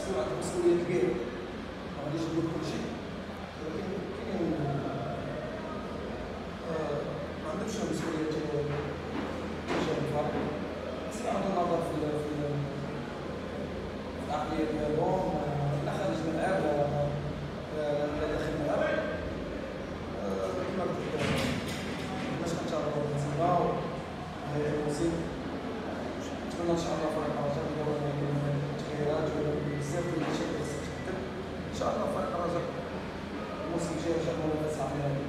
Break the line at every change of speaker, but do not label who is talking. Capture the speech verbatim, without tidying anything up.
خاصو عنده مسؤوليه كبيره، ما غاديش نقول كلشي، ولكن كاين آه، ما عندهمش مسؤوليه تجاه الفرق، خاص يعطوا نظر في ال- في ال- في العقليه ديالهم، آه، لا خارج الملعب لا لا- لا داخل الملعب. آه، كما قلت لك باش كنتعرضوا للمصيبه وهي الموسم، نتمنى ان شاء الله فريق الرجاء نديروا تغييرات ولا بزاف ديال الاشياء اللي خصها تتبدل. ان شاء الله فريق الرجاء الموسم الجاي ان شاء الله منافس على